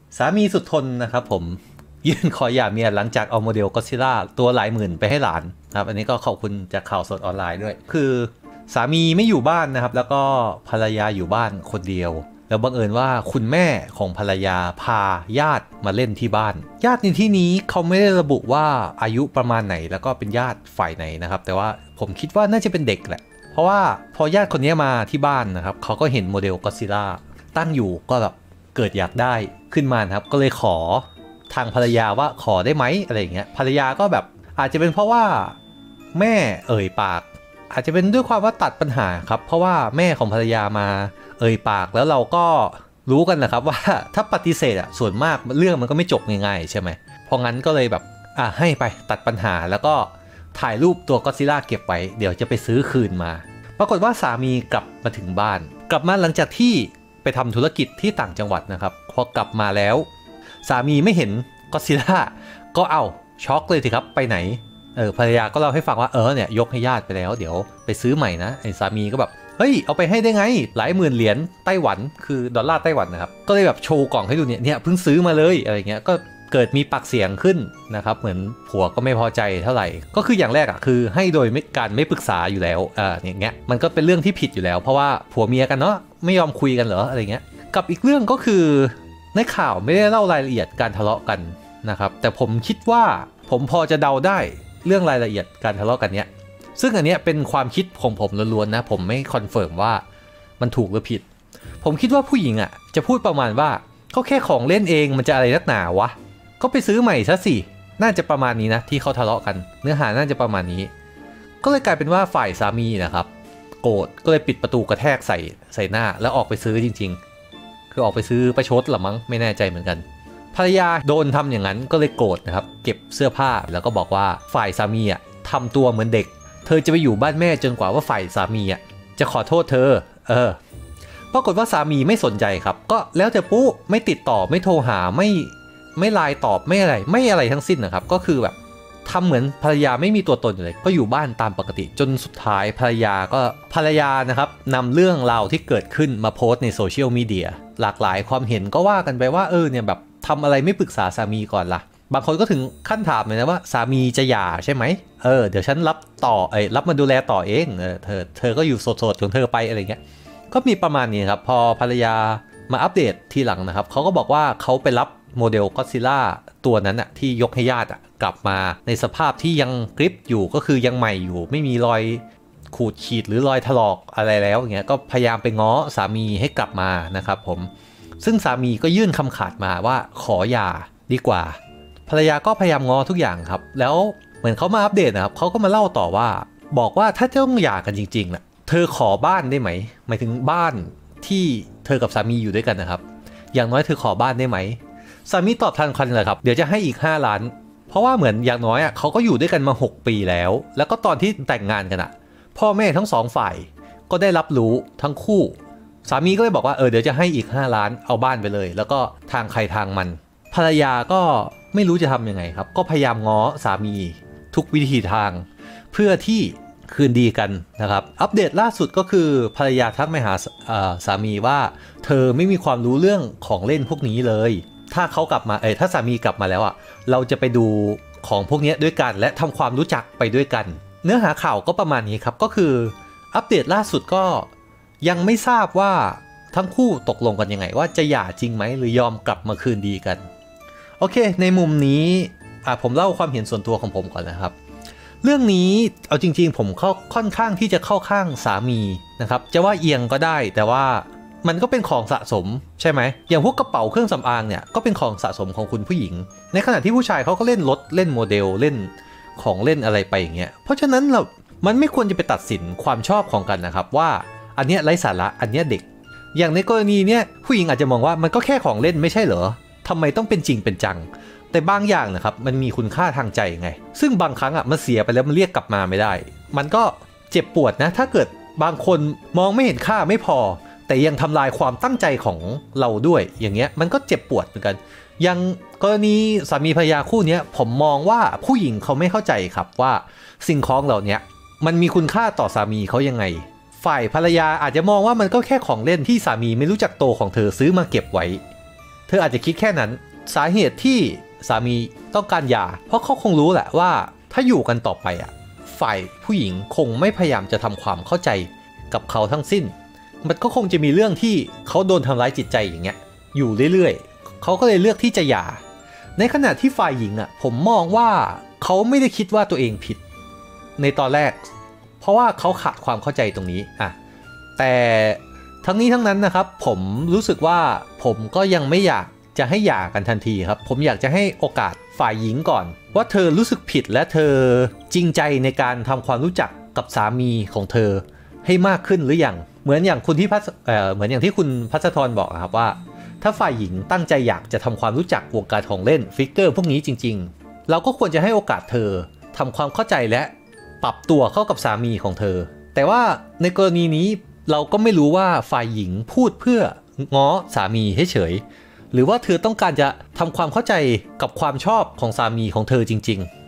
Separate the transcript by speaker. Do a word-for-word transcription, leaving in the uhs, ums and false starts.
Speaker 1: สามีสุดทนนะครับผมยื่นขอหย่าเมียหลังจากเอาโมเดลก็อดซิลล่าตัวหลายหมื่นไปให้หลานครับอันนี้ก็ขอบคุณจากข่าวสดออนไลน์ด้วยคือสามีไม่อยู่บ้านนะครับแล้วก็ภรรยาอยู่บ้านคนเดียวแล้วบังเอิญว่าคุณแม่ของภรรยาพาญาติมาเล่นที่บ้านญาติในที่นี้เขาไม่ได้ระบุว่าอายุประมาณไหนแล้วก็เป็นญาติฝ่ายไหนนะครับแต่ว่าผมคิดว่าน่าจะเป็นเด็กแหละเพราะว่าพอญาติคนนี้มาที่บ้านนะครับเขาก็เห็นโมเดลก็อดซิลล่าตั้งอยู่ก็แบบเกิดอยากได้ขึ้นมาครับก็เลยขอทางภรรยาว่าขอได้ไหมอะไรอย่างเงี้ยภรรยาก็แบบอาจจะเป็นเพราะว่าแม่เอ่ยปากอาจจะเป็นด้วยความว่าตัดปัญหาครับเพราะว่าแม่ของภรรยามาเอ่ยปากแล้วเราก็รู้กันนะครับว่าถ้าปฏิเสธอ่ะส่วนมากเรื่องมันก็ไม่จบง่ายๆใช่ไหมเพราะงั้นก็เลยแบบอ่ะให้ไปตัดปัญหาแล้วก็ถ่ายรูปตัวก็อดซิลล่าเก็บไว้เดี๋ยวจะไปซื้อคืนมาปรากฏว่าสามีกลับมาถึงบ้านกลับมาหลังจากที่ไปทำธุรกิจที่ต่างจังหวัดนะครับพอกลับมาแล้วสามีไม่เห็นก็อดซิลล่าก็เอาช็อกเลยสิครับไปไหนเออภรรยาก็เล่าให้ฟังว่าเออเนี่ยยกให้ญาติไปแล้วเดี๋ยวไปซื้อใหม่นะไอ้สามีก็แบบเฮ้ยเอาไปให้ได้ไงหลายหมื่นเหรียญไต้หวันคือดอลลาร์ไต้หวันนะครับก็เลยแบบโชว์กล่องให้ดูเนี่ยเนี่ยเพิ่งซื้อมาเลยอะไรเงี้ยก็เกิดมีปากเสียงขึ้นนะครับเหมือนผัวก็ไม่พอใจเท่าไหร่ก็คืออย่างแรกอ่ะคือให้โดยการไม่ปรึกษาอยู่แล้วอ่าอย่างเงี้ยมันก็เป็นเรื่องที่ผิดอยู่แล้วเพราะว่าผัวเมียกันเนาะไม่ยอมคุยกันเหรออะไรเงี้ยกับอีกเรื่องก็คือในข่าวไม่ได้เล่ารายละเอียดการทะเลาะกันนะครับแต่ผมคิดว่าผมพอจะเดาได้เรื่องรายละเอียดการทะเลาะกันเนี้ยซึ่งอันเนี้ยเป็นความคิดของผมล้วนๆนะผมไม่คอนเฟิร์มว่ามันถูกหรือผิดผมคิดว่าผู้หญิงอ่ะจะพูดประมาณว่าเขาแค่ของเล่นเองมันจะอะไรนักหนาวะก็ไปซื้อใหม่ซะสิน่าจะประมาณนี้นะที่เขาทะเลาะกันเนื้อหาน่าจะประมาณนี้ก็เลยกลายเป็นว่าฝ่ายสามีนะครับโกรธก็เลยปิดประตูกระแทกใส่ใส่หน้าแล้วออกไปซื้อจริงๆคือออกไปซื้อประชดหรือมั้งไม่แน่ใจเหมือนกันภรรยาโดนทำอย่างนั้นก็เลยโกรธนะครับเก็บเสื้อผ้าแล้วก็บอกว่าฝ่ายสามีอ่ะทำตัวเหมือนเด็กเธอจะไปอยู่บ้านแม่จนกว่าว่าฝ่ายสามีอ่ะจะขอโทษเธอเออปรากฏว่าสามีไม่สนใจครับก็แล้วแต่ปุ๊ไม่ติดต่อไม่โทรหาไม่ไม่ไลน์ตอบไม่อะไรไม่อะไรทั้งสิ้นนะครับก็คือแบบทำเหมือนภรรยาไม่มีตัวตนอยู่เลยก็อยู่บ้านตามปกติจนสุดท้ายภรรยาก็ภรรยานะครับนำเรื่องราวที่เกิดขึ้นมาโพสต์ในโซเชียลมีเดียหลากหลายความเห็นก็ว่ากันไปว่าเออเนี่ยแบบทำอะไรไม่ปรึกษาสามีก่อนล่ะบางคนก็ถึงขั้นถามเลยนะว่าสามีจะหย่าใช่ไหมเออเดี๋ยวฉันรับต่อไอ้รับมาดูแลต่อเองเออเธอเธอก็อยู่โสดๆของเธอไปอะไรเงี้ยก็มีประมาณนี้ครับพอภรรยามาอัปเดตทีหลังนะครับเขาก็บอกว่าเขาไปรับโมเดลก็อดซิลล่าตัวนั้นอะที่ยกให้ญาติอะกลับมาในสภาพที่ยังกริปอยู่ก็คือยังใหม่อยู่ไม่มีรอยขูดขีดหรือรอยถลอกอะไรแล้วอย่างเงี้ยก็พยายามไปง้อสามีให้กลับมานะครับผมซึ่งสามีก็ยื่นคำขาดมาว่าขอหย่าดีกว่าภรรยาก็พยายามง้อทุกอย่างครับแล้วเหมือนเขามาอัปเดตนะครับเขาก็มาเล่าต่อว่าบอกว่าถ้าจะต้องหย่ากันจริงๆน่ะเธอขอบ้านได้ไหมหมายถึงบ้านที่เธอกับสามีอยู่ด้วยกันนะครับอย่างน้อยเธอขอบ้านได้ไหมสามีตอบทันควันเลยครับเดี๋ยวจะให้อีกห้าล้านเพราะว่าเหมือนอย่างน้อยอ่ะเขาก็อยู่ด้วยกันมาหกปีแล้วแล้วก็ตอนที่แต่งงานกันอ่ะพ่อแม่ทั้งสองฝ่ายก็ได้รับรู้ทั้งคู่สามีก็เลยบอกว่าเออเดี๋ยวจะให้อีกห้าล้านเอาบ้านไปเลยแล้วก็ทางใครทางมันภรรยาก็ไม่รู้จะทำยังไงครับก็พยายามง้อสามีทุกวิธีทางเพื่อที่คืนดีกันนะครับอัปเดตล่าสุดก็คือภรรยาทักมาหาสามีว่าเธอไม่มีความรู้เรื่องของเล่นพวกนี้เลยถ้าเขากลับมาเออถ้าสามีกลับมาแล้วอ่ะเราจะไปดูของพวกนี้ด้วยกันและทำความรู้จักไปด้วยกันเนื้อหาข่าวก็ประมาณนี้ครับก็คืออัปเดตล่าสุดก็ยังไม่ทราบว่าทั้งคู่ตกลงกันยังไงว่าจะหย่าจริงไหมหรือยอมกลับมาคืนดีกันโอเคในมุมนี้อ่ะผมเล่าความเห็นส่วนตัวของผมก่อนนะครับเรื่องนี้เอาจริงๆผมเข้าค่อนข้างที่จะเข้าข้างสามีนะครับจะว่าเอียงก็ได้แต่ว่ามันก็เป็นของสะสมใช่ไหมอย่างพวกกระเป๋าเครื่องสำอางเนี่ยก็เป็นของสะสมของคุณผู้หญิงในขณะที่ผู้ชายเขาก็เล่นรถเล่นโมเดลเล่นของเล่นอะไรไปอย่างเงี้ยเพราะฉะนั้นเรามันไม่ควรจะไปตัดสินความชอบของกันนะครับว่าอันเนี้ยไร้สาระอันเนี้ยเด็กอย่างในกรณีเนี้ยผู้หญิงอาจจะมองว่ามันก็แค่ของเล่นไม่ใช่เหรอทำไมต้องเป็นจริงเป็นจังแต่บางอย่างนะครับมันมีคุณค่าทางใจไงซึ่งบางครั้งอ่ะมันเสียไปแล้วมันเรียกกลับมาไม่ได้มันก็เจ็บปวดนะถ้าเกิดบางคนมองไม่เห็นค่าไม่พอแต่ยังทำลายความตั้งใจของเราด้วยอย่างเงี้ยมันก็เจ็บปวดเหมือนกันอย่างกรณีสามีภรรยาคู่นี้ผมมองว่าผู้หญิงเขาไม่เข้าใจครับว่าสิ่งของเหล่านี้มันมีคุณค่าต่อสามีเขายังไงฝ่ายภรรยาอาจจะมองว่ามันก็แค่ของเล่นที่สามีไม่รู้จักโตของเธอซื้อมาเก็บไว้เธออาจจะคิดแค่นั้นสาเหตุที่สามีต้องการหย่าเพราะเขาคงรู้แหละว่าถ้าอยู่กันต่อไปอ่ะฝ่ายผู้หญิงคงไม่พยายามจะทำความเข้าใจกับเขาทั้งสิ้นมันก็คงจะมีเรื่องที่เขาโดนทำร้ายจิตใจอย่างเงี้ยอยู่เรื่อยๆเขาก็เลยเลือกที่จะหย่าในขณะที่ฝ่ายหญิงอ่ะผมมองว่าเขาไม่ได้คิดว่าตัวเองผิดในตอนแรกเพราะว่าเขาขาดความเข้าใจตรงนี้อ่ะแต่ทั้งนี้ทั้งนั้นนะครับผมรู้สึกว่าผมก็ยังไม่อยากจะให้หย่ากันทันทีครับผมอยากจะให้โอกาสฝ่ายหญิงก่อนว่าเธอรู้สึกผิดและเธอจริงใจในการทำความรู้จักกับสามีของเธอให้มากขึ้นหรือยังเหมือนอย่างคุณที่พัสเอ่อเหมือนอย่างที่คุณพัชธรบอกครับว่าถ้าฝ่ายหญิงตั้งใจอยากจะทำความรู้จักวงการของเล่นฟิกเกอร์พวกนี้จริงๆเราก็ควรจะให้โอกาสเธอทำความเข้าใจและปรับตัวเข้ากับสามีของเธอแต่ว่าในกรณีนี้เราก็ไม่รู้ว่าฝ่ายหญิงพูดเพื่อง้อสามีเฉยๆหรือว่าเธอต้องการจะทำความเข้าใจกับความชอบของสามีของเธอจริงๆ